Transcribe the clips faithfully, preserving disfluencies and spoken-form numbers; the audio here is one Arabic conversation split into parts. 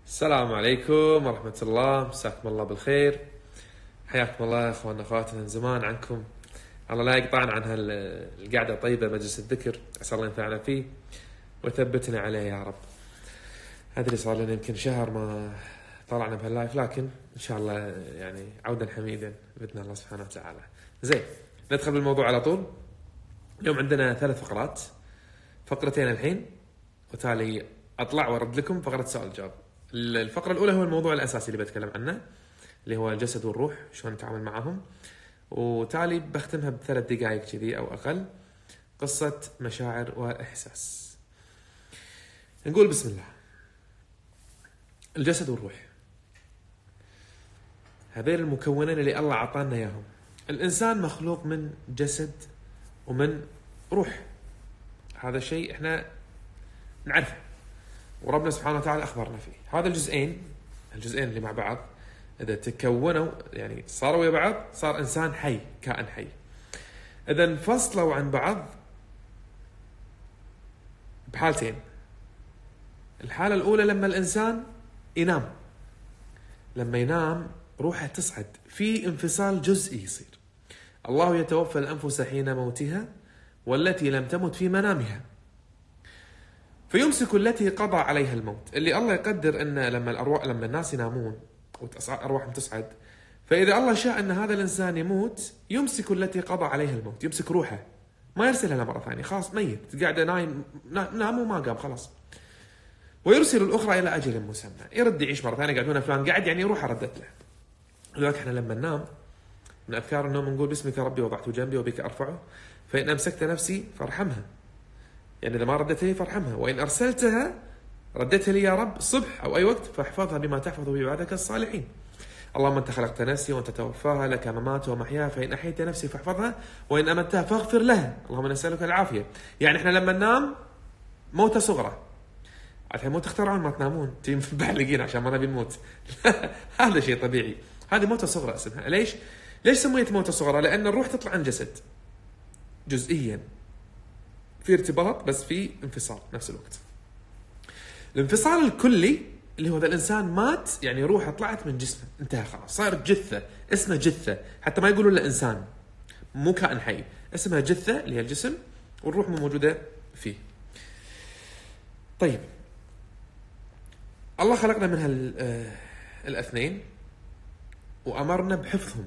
السلام عليكم ورحمة الله، مساكم الله بالخير. حياكم الله يا اخواننا اخواتنا، من زمان عنكم. الله لا يقطعنا عن هالقعدة الطيبة، مجلس الذكر، اسال الله ينفعنا فيه ويثبتنا عليه يا رب. ادري صار لنا يمكن شهر ما طلعنا بهاللايف، لكن ان شاء الله يعني عودا حميدا باذن الله سبحانه وتعالى. زين، ندخل بالموضوع على طول. اليوم عندنا ثلاث فقرات، فقرتين الحين وتالي اطلع وارد لكم فقرة سؤال جواب. الفقرة الأولى هو الموضوع الأساسي اللي بتكلم عنه، اللي هو الجسد والروح، شلون نتعامل معهم، وتالي بختمها بثلاث دقائق كذي أو أقل، قصة مشاعر وإحساس. نقول بسم الله. الجسد والروح، هذين المكونين اللي الله عطانا إياهم. الإنسان مخلوق من جسد ومن روح، هذا شيء إحنا نعرفه وربنا سبحانه وتعالى أخبرنا فيه. هذا الجزئين الجزئين اللي مع بعض إذا تكونوا يعني صاروا ويا بعض صار إنسان حي، كائن حي. إذا انفصلوا عن بعض بحالتين. الحالة الأولى لما الإنسان ينام، لما ينام روحه تصعد، في انفصال جزئي يصير. الله يتوفى الأنفس حين موتها والتي لم تمت في منامها فيمسك التي قضى عليها الموت. اللي الله يقدر ان لما الارواح لما الناس ينامون وارواحهم تصعد، فاذا الله شاء ان هذا الانسان يموت يمسك التي قضى عليها الموت، يمسك روحه ما يرسلها له مره ثانيه، خلاص ميت قاعده نايم نام وما قام خلاص، ويرسل الاخرى الى اجل مسمى، يرد يعيش مره ثانيه. قاعدون فلان قاعد يعني روحه ردت له. لذلك احنا لما ننام من اذكار النوم نقول باسمك ربي وضعت جنبي وبك ارفعه فان امسكت نفسي فارحمها، يعني إذا ما ردت لي فارحمها، وإن أرسلتها ردتها لي يا رب الصبح أو أي وقت فاحفظها بما تحفظ بعبادك الصالحين. اللهم أنت خلقت نفسي وأنت توفاها، لك ممات ومحياها، فإن أحييت نفسي فاحفظها وإن أمتها فاغفر لها، اللهم نسألك العافية. يعني إحنا لما ننام موتة صغرى، الحين مو تخترعون ما تنامون تيم بعلقين عشان ما نبي نموت هذا شيء طبيعي، هذه موتة صغرى اسمها. ليش؟ ليش سميت موتة صغرى؟ لأن الروح تطلع عن جسد جزئيا، في ارتباط بس في انفصال نفس الوقت. الانفصال الكلي اللي هو ذا الانسان مات، يعني روحه طلعت من جسمه، انتهى خلاص، صار جثه، اسمها جثه، حتى ما يقولون له انسان، مو كائن حي، اسمها جثه اللي هي الجسم، والروح مو موجوده فيه. طيب، الله خلقنا من هالاثنين وامرنا بحفظهم،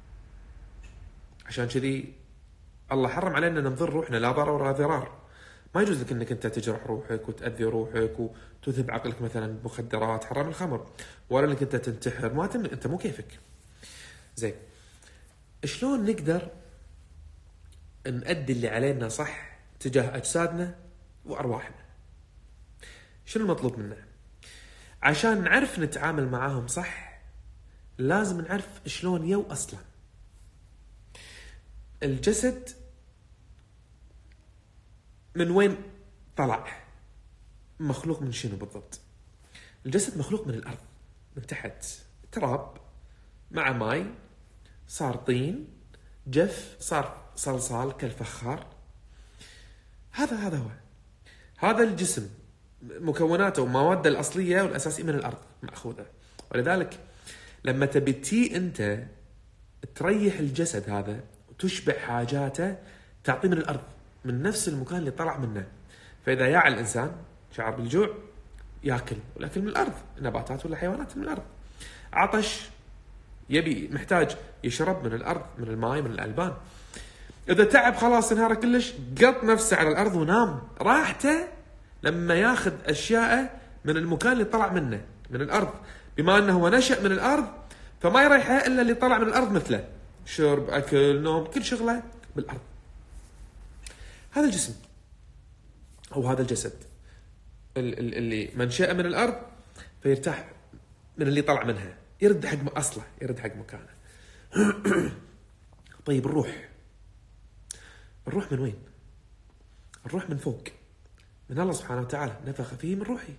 عشان كذي الله حرم علينا نضر روحنا، لا ضرر ولا ضرار. ما يجوز لك انك انت تجرح روحك وتأذي روحك وتذهب عقلك مثلا بمخدرات، حرام الخمر، ولا انك انت تنتحر، ما تم... انت مو كيفك. زين، شلون نقدر نأدي اللي علينا صح تجاه اجسادنا وارواحنا؟ شنو المطلوب منا؟ عشان نعرف نتعامل معاهم صح لازم نعرف شلون يو اصلا. الجسد من وين طلع؟ مخلوق من شنو بالضبط؟ الجسد مخلوق من الأرض، من تحت تراب مع ماي، صار طين، جف، صار صلصال كالفخار. هذا هذا هو هذا الجسم، مكوناته ومواده الأصلية والأساسية من الأرض مأخوذة. ولذلك لما تبتي أنت تريح الجسد هذا وتشبع حاجاته، تعطيه من الأرض، من نفس المكان اللي طلع منه. فإذا ياع الإنسان شعر بالجوع يأكل، والأكل من الأرض، نباتات ولا حيوانات من الأرض. عطش يبي محتاج يشرب من الأرض، من الماء، من الألبان. إذا تعب خلاص انهار كلش، قط نفسه على الأرض ونام. راحته لما ياخذ أشياءه من المكان اللي طلع منه، من الأرض، بما أنه هو نشأ من الأرض فما يريحه إلا اللي طلع من الأرض مثله، شرب، أكل، نوم، كل شغله بالأرض. هذا الجسم أو هذا الجسد اللي منشأ من الأرض فيرتاح من اللي طلع منها، يرد حق أصله، يرد حق مكانه. طيب الروح، الروح من وين؟ الروح من فوق، من الله سبحانه وتعالى، نفخ فيه من روحي.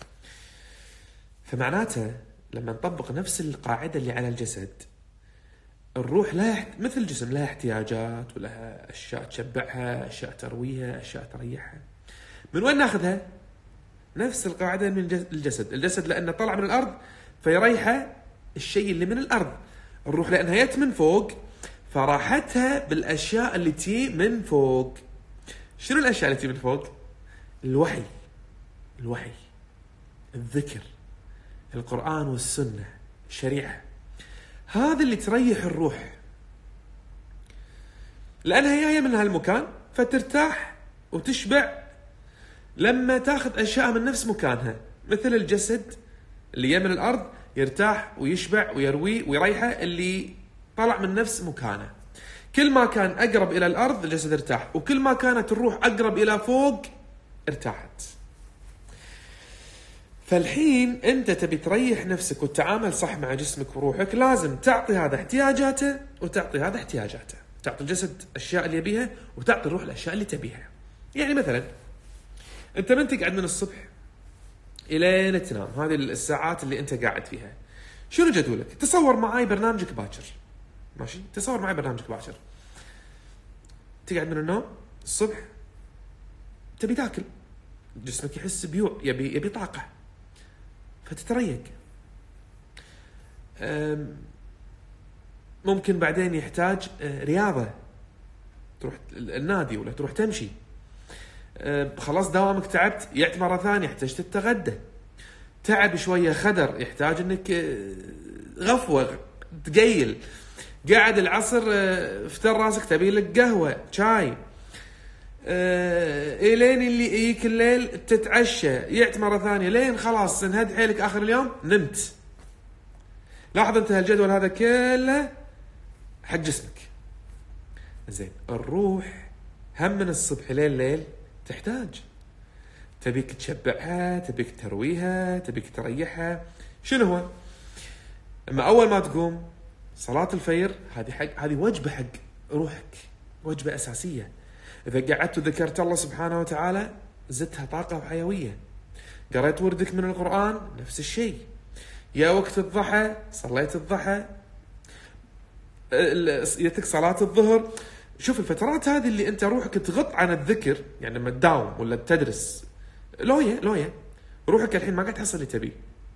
فمعناته لما نطبق نفس القاعدة اللي على الجسد، الروح لا يحت... مثل الجسم لها احتياجات ولها أشياء تشبعها، أشياء ترويها، أشياء تريحها. من وين ناخذها؟ نفس القاعدة من الجسد. الجسد لأنه طلع من الأرض فيريحه الشيء اللي من الأرض. الروح لأنها جت من فوق فراحتها بالأشياء اللي تي من فوق. شنو الأشياء اللي تي من فوق؟ الوحي، الوحي، الذكر، القرآن والسنة، الشريعة. هذا اللي تريح الروح لأنها جاية من هالمكان فترتاح وتشبع لما تاخذ أشياء من نفس مكانها. مثل الجسد اللي جاي من الأرض يرتاح ويشبع ويروي ويريحه اللي طلع من نفس مكانه. كل ما كان أقرب إلى الأرض الجسد ارتاح، وكل ما كانت الروح أقرب إلى فوق ارتاحت. فالحين أنت تبي تريح نفسك وتتعامل صح مع جسمك وروحك، لازم تعطي هذا احتياجاته وتعطي هذا احتياجاته. تعطي الجسد الأشياء اللي يبيها وتعطي الروح الأشياء اللي تبيها. يعني مثلا أنت من تقعد من الصبح إلى تنام، هذه الساعات اللي أنت قاعد فيها، شنو جدولك؟ تصور معاي برنامجك باكر، ماشي؟ تصور معاي برنامجك باكر. تقعد من النوم الصبح تبي تاكل، جسمك يحس بيوع، يبي يبي طاقة، فتتريق. ممكن بعدين يحتاج رياضة، تروح النادي ولا تروح تمشي. خلاص دوامك تعبت، يعت مرة ثانية يحتاج تتغدى. تعب شوية خدر، يحتاج انك غفوة تقيل. قاعد العصر فتر راسك تبي لك قهوة شاي. إلين اللي يجيك الليل تتعشى، يعت مرة ثانية لين خلاص انهد حيلك آخر اليوم نمت. لاحظ انت هالجدول هذا كله حق جسمك. زين، الروح هم من الصبح لين الليل تحتاج، تبيك تشبعها، تبيك ترويها، تبيك تريحها. شنو هو؟ اما اول ما تقوم صلاة الفجر، هذه حق، هذه وجبة حق روحك، وجبة أساسية. إذا قعدت وذكرت الله سبحانه وتعالى زدتها طاقة وحيوية. قرأت وردك من القرآن نفس الشيء. يا وقت الضحى صليت الضحى، يتك صلاة الظهر. شوف الفترات هذه اللي انت روحك تغط عن الذكر، يعني لما تداوم ولا تدرس لوية لوية روحك الحين ما قاعد تحصل اللي تبي،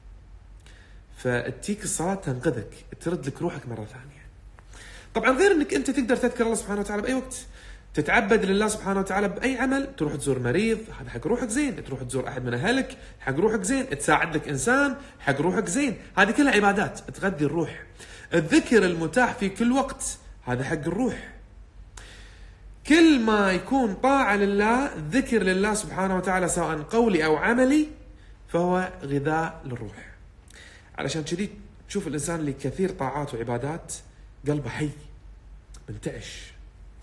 فتيك الصلاة تنقذك، ترد لك روحك مرة ثانية. طبعا غير انك انت تقدر تذكر الله سبحانه وتعالى بأي وقت، تتعبد لله سبحانه وتعالى بأي عمل. تروح تزور مريض، هذا حق روحك زين. تروح تزور أحد من أهلك، حق روحك زين. تساعد لك إنسان، حق روحك زين. هذه كلها عبادات تغذي الروح. الذكر المتاح في كل وقت هذا حق الروح. كل ما يكون طاعة لله، ذكر لله سبحانه وتعالى سواء قولي أو عملي، فهو غذاء للروح. علشان كذي تشوف الإنسان اللي كثير طاعات وعبادات قلبه حي منتعش.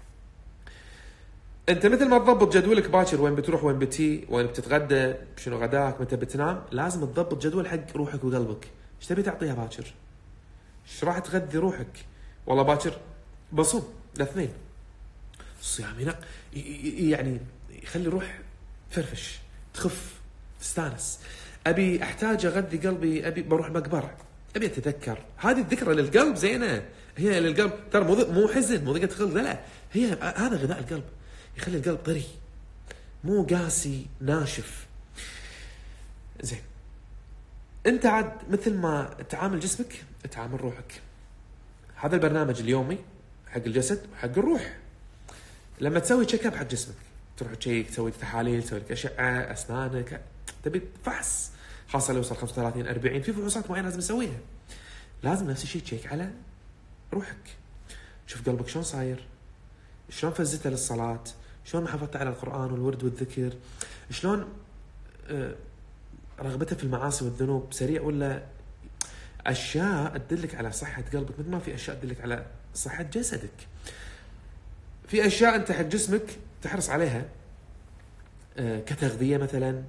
انت مثل ما تضبط جدولك باكر، وين بتروح وين بتي، وين بتتغدى، شنو غداك، متى بتنام، لازم تضبط جدول حق روحك وقلبك. ايش تبي تعطيها باكر؟ ايش راح تغذي روحك؟ والله باكر بصوم الاثنين، الصيام ينق يعني يخلي الروح فرفش، تخف، تستانس. ابي احتاج اغذي قلبي، ابي بروح مقبره، ابي اتذكر. هذه الذكرى للقلب زينه، هي للقلب ترى، مو مو حزن، مو ضيقه خلق، لا، هي هذا غذاء القلب، يخلي القلب طري، مو قاسي ناشف. زين، انت عاد مثل ما تعامل جسمك تعامل روحك. هذا البرنامج اليومي حق الجسد وحق الروح. لما تسوي تشيك اب حق جسمك، تروح تشيك، تسوي تحاليل، تسوي لك اشعه اسنانك، تبي فحص، خاصه لو يوصل خمسة وثلاثين أربعين، في فحوصات معينه لازم نسويها. لازم نفس الشيء تشيك على روحك، شوف قلبك شلون صاير، شلون فزته للصلاه، شلون محافظته على القرآن والورد والذكر، شلون رغبته في المعاصي والذنوب سريع، ولا أشياء تدلك على صحة قلبك مثل ما في أشياء تدلك على صحة جسدك. في أشياء أنت حق جسمك تحرص عليها كتغذية مثلا،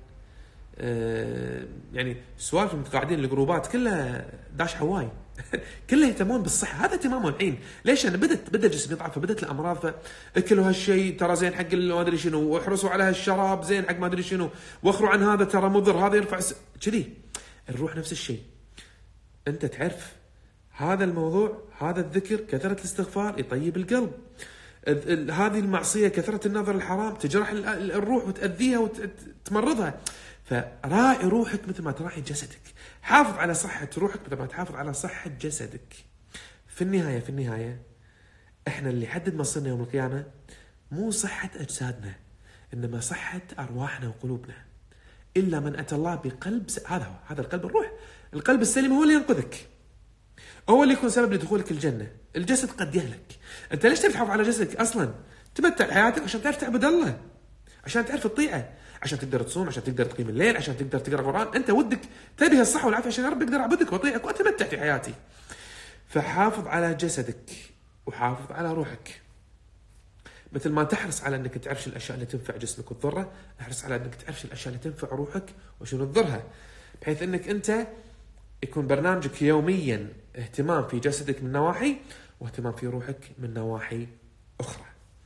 يعني سوالف متقاعدين الجروبات كلها داش هواي كلها يهتمون بالصحة. هذا اهتمامهم الحين. ليش؟ أنا بدت بدأ جسمي يضعف، فبدت الأمراض، فأكلوا هالشيء ترى زين حق ما أدري شنو، واحرصوا على هالشراب زين حق ما أدري شنو، واخروا عن هذا ترى مضر، هذا يرفع س... كذي. الروح نفس الشيء، أنت تعرف هذا الموضوع، هذا الذكر، كثرة الاستغفار يطيب القلب. هذه المعصية، كثرة النظر الحرام تجرح الروح وتأذيها وتمرضها. فراعي روحك مثل ما تراعي جسدك، حافظ على صحة روحك مثل ما تحافظ على صحة جسدك. في النهاية في النهاية احنا اللي يحدد مصيرنا يوم القيامة مو صحة أجسادنا، إنما صحة أرواحنا وقلوبنا. إلا من أتى الله بقلب س... هذا هو هذا القلب الروح. القلب السليم هو اللي ينقذك، هو اللي يكون سبب لدخولك الجنة. الجسد قد يهلك. أنت ليش تبي تحافظ على جسدك أصلا؟ تمتع حياتك عشان تعرف تعبد الله، عشان تعرف تطيعه، عشان تقدر تصوم، عشان تقدر تقيم الليل، عشان تقدر تقرأ قرآن. أنت ودك تبي الصحة والعافية عشان يا رب أقدر أعبدك وأطيعك وأتمتع في حياتي. فحافظ على جسدك وحافظ على روحك. مثل ما تحرص على أنك تعرف الأشياء اللي تنفع جسمك وتضره، احرص على أنك تعرف الأشياء اللي تنفع روحك وشنو تضرها، بحيث أنك أنت يكون برنامجك يوميا اهتمام في جسدك من نواحي واهتمام في روحك من نواحي أخرى.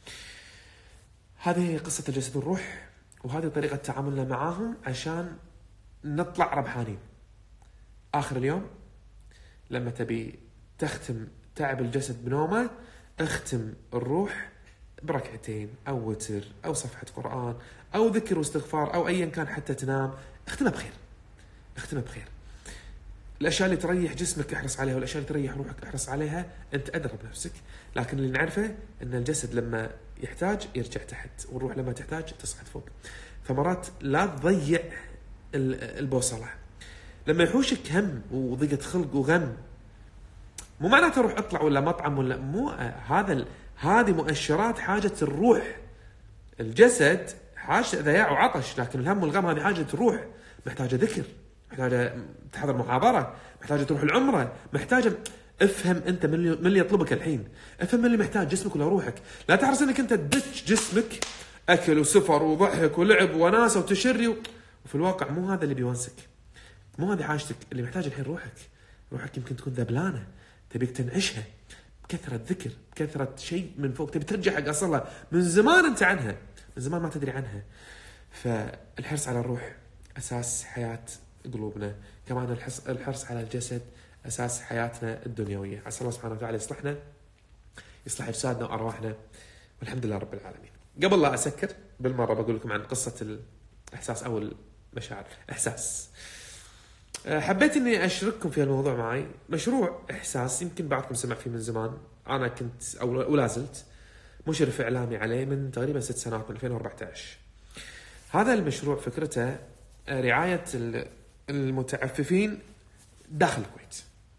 هذه قصة الجسد والروح، وهذه طريقة تعاملنا معاهم عشان نطلع ربحانين. آخر اليوم لما تبي تختم تعب الجسد بنومه، اختم الروح بركعتين أو وتر أو صفحة قرآن أو ذكر واستغفار أو أيا كان حتى تنام. اختمها بخير، اختمها بخير. الأشياء اللي تريح جسمك احرص عليها، والأشياء اللي تريح روحك احرص عليها. أنت أدرى بنفسك. لكن اللي نعرفه أن الجسد لما يحتاج يرجع تحت، والروح لما تحتاج تصعد فوق. فمرات لا تضيع البوصلة. لما يحوشك هم وضيقة خلق وغم، مو معناته روح اطلع ولا مطعم ولا مو هذا ال... هذه مؤشرات حاجة الروح. الجسد حاجة ذياع وعطش، لكن الهم والغم هذه حاجة الروح. محتاجة ذكر، محتاجة تحضر محاضرة، محتاجة تروح العمرة، محتاجة. افهم انت من اللي, من اللي يطلبك الحين، افهم من اللي محتاج جسمك ولا روحك. لا تحرص انك انت تدش جسمك اكل وسفر وضحك ولعب وناسة وتشري و... وفي الواقع مو هذا اللي بيونسك، مو هذه حاجتك. اللي محتاج الحين روحك. روحك يمكن تكون ذبلانة، تبيك تنعشها بكثرة ذكر، بكثرة شيء من فوق، تبي ترجع حق أصلها من زمان. أنت عنها من زمان ما تدري عنها. فالحرص على الروح أساس حياة قلوبنا، كمان الحرص الحرص على الجسد أساس حياتنا الدنيوية. عسى الله سبحانه وتعالى يصلحنا، يصلح أجسادنا وأرواحنا، والحمد لله رب العالمين. قبل لا أسكر بالمرة بقول لكم عن قصة الإحساس أو المشاعر. إحساس حبيت اني اشارككم في الموضوع معي. مشروع احساس يمكن بعضكم سمع فيه من زمان. انا كنت او ولا زلت مشرف اعلامي عليه من تقريبا ست سنوات، من ألفين وأربعة عشر. هذا المشروع فكرته رعاية المتعففين داخل الكويت.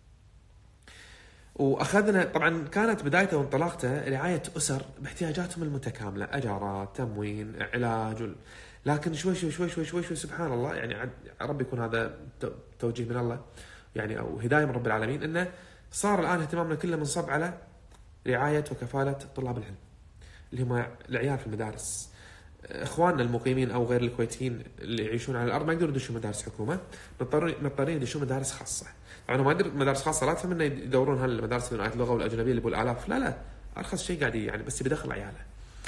واخذنا طبعا كانت بدايته وانطلاقته رعاية اسر باحتياجاتهم المتكاملة، اجارات، تموين، علاج وال... لكن شوي شوي شوي شوي شوي, شوي سبحان الله، يعني رب يكون هذا توجيه من الله يعني او هدايه من رب العالمين، انه صار الان اهتمامنا كله منصب على رعايه وكفاله طلاب العلم اللي هم العيال في المدارس. اخواننا المقيمين او غير الكويتيين اللي يعيشون على الارض ما يقدرون يدشون مدارس حكومه، مضطرين مضطرين يدشون مدارس خاصه. طبعا ما يقدر مدارس خاصه لا تفهم انه يدورون هالمدارس ذو اللغه والاجنبيه اللي بالالاف، لا لا ارخص شيء قاعد يعني بس بيدخل عياله.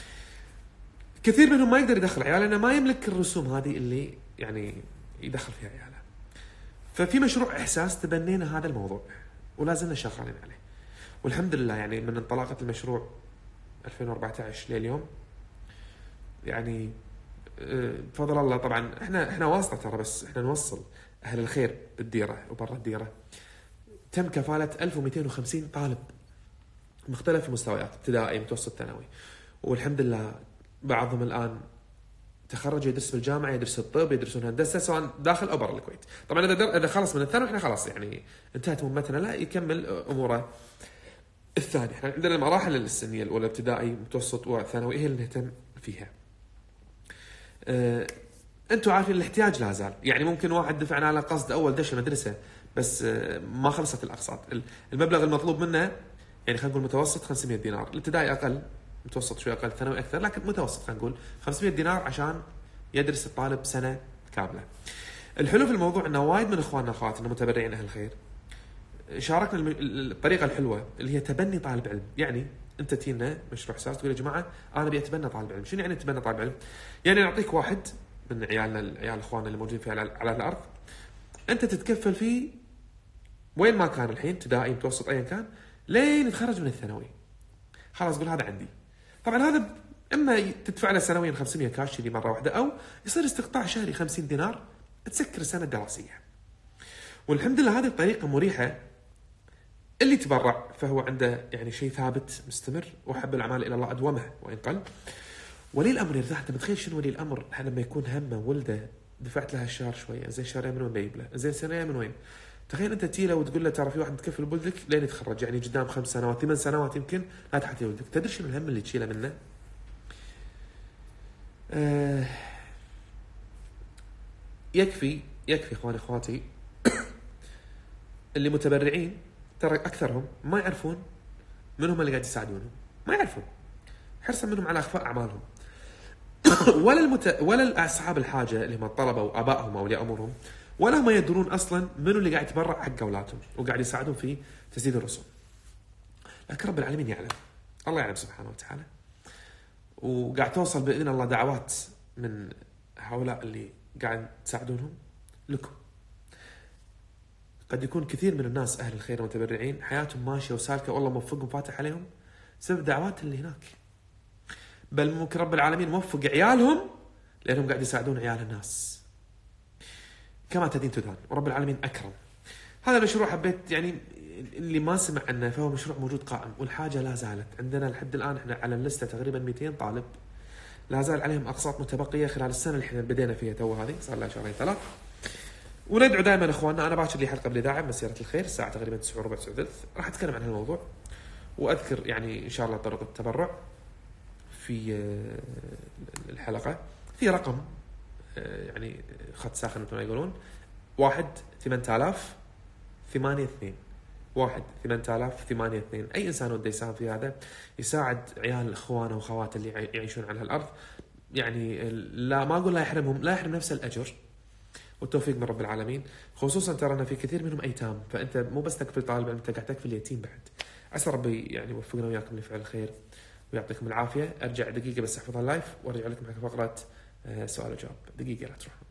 كثير منهم ما يقدر يدخل عياله لانه ما يملك الرسوم هذه اللي يعني يدخل فيها عياله. ففي مشروع احساس تبنينا هذا الموضوع ولا زلنا شغالين عليه، والحمد لله يعني من انطلاقه المشروع ألفين وأربعة عشر لليوم يعني بفضل الله. طبعا احنا احنا واسطه ترى، بس احنا نوصل اهل الخير بالديره وبرا الديره. تم كفاله ألف ومئتين وخمسين طالب مختلف المستويات، ابتدائي متوسط ثانوي، والحمد لله بعضهم الان تخرج يدرس بالجامعه، يدرس الطب، يدرسون هندسه سواء داخل او برا الكويت. طبعا اذا در... اذا خلص من الثانوي احنا خلاص يعني انتهت مهمتنا، لا يكمل اموره الثانيه. احنا عندنا المراحل السنيه الاولى ابتدائي متوسط وثانوي هي اللي نهتم فيها. أه... انتم عارفين الاحتياج لا زال، يعني ممكن واحد دفعنا على قصد اول دش المدرسه بس أه ما خلصت الاقساط. المبلغ المطلوب منه يعني خلينا نقول متوسط خمسمئة دينار، الابتدائي اقل، متوسط شوي اقل، ثانوي اكثر، لكن متوسط خلينا نقول خمسمئة دينار عشان يدرس الطالب سنه كامله. الحلو في الموضوع انه وايد من اخواننا اخواتنا متبرعين اهل الخير شاركنا الطريقه الحلوه اللي هي تبني طالب علم. يعني انت تينا مشروع احساس تقول يا جماعه انا ابي اتبنى طالب علم. شنو يعني تبنى طالب علم؟ يعني نعطيك واحد من عيالنا عيال اخواننا اللي موجودين في على, على الارض، انت تتكفل فيه وين ما كان الحين، ابتدائي متوسط ايا كان، لين يتخرج من الثانوي. خلاص قول هذا عندي. طبعا هذا اما تدفع له سنويا خمسمئة كاش اللي مره واحده، او يصير استقطاع شهري خمسين دينار تسكر السنة الدراسية. والحمد لله هذه الطريقة مريحة. اللي تبرع فهو عنده يعني شيء ثابت مستمر، وحب الأعمال إلى الله أدومه وإن قل. ولي الأمر إذا أنت متخيل شنو ولي الأمر لما يكون همه ولده دفعت لها الشهر شوية، زين شهرين من وين بيجيب له؟ زين سنة من وين؟ تخيل أنت تيله وتقول له ترى في واحد متكفل بولدك لين يتخرج، يعني قدام خمس سنوات ثمان سنوات يمكن لا تحتي ولدك. تدري شنو الهم اللي تشيله منه؟ آه يكفي يكفي اخواني اخواتي اللي متبرعين ترى اكثرهم ما يعرفون من هم اللي قاعد يساعدونهم، ما يعرفون، حرصا منهم على اخفاء اعمالهم. ولا المت... ولا اصحاب الحاجه اللي هم الطلبه وابائهم او اولياء امورهم، ولا هم يدرون اصلا منو اللي قاعد يتبرع حق اولادهم وقاعد يساعدهم في تسديد الرسوم. لكن رب العالمين يعلم، الله يعلم سبحانه وتعالى. وقاعد توصل باذن الله دعوات من هؤلاء اللي قاعد تساعدونهم لكم. قد يكون كثير من الناس اهل الخير المتبرعين حياتهم ماشيه وسالكه والله موفقهم فاتح عليهم بسبب دعوات اللي هناك، بل ممكن رب العالمين موفق عيالهم لانهم قاعد يساعدون عيال الناس. كما تدين تدان، ورب العالمين اكرم. هذا المشروع حبيت يعني اللي ما سمع عنه فهو مشروع موجود قائم، والحاجه لا زالت عندنا لحد الان. احنا على اللسته تقريبا مئتين طالب، لا زال عليهم اقساط متبقيه خلال السنه اللي احنا بدينا فيها تو، هذه صار لها شهرين ثلاث. وندعو دائما اخواننا. انا باكر لي حلقه بالاذاعه مسيره الخير الساعه تقريبا تسعة وربع تسعة وثلث، راح اتكلم عن هالموضوع واذكر يعني ان شاء الله طرق التبرع في الحلقه. في رقم يعني خط ساخن مثل ما يقولون، واحد ثمانية آلاف ثمانية اثنين واحد ثمانية آلاف ثمانية اثنين. اي انسان وده يساهم في هذا يساعد عيال اخوانه واخواته اللي يعيشون على هالارض، يعني لا ما اقول لا يحرمهم، لا يحرم نفس الاجر والتوفيق من رب العالمين. خصوصا ترى ان في كثير منهم ايتام، فانت مو بس تكفل طالب علم، انت قاعد تكفل اليتيم بعد. عسى ربي يعني يوفقنا وياكم لفعل الخير ويعطيكم العافيه. ارجع دقيقه بس احفظ اللايف وارجع لكم حق فقره سؤال وجواب. دقيقه لا تروح.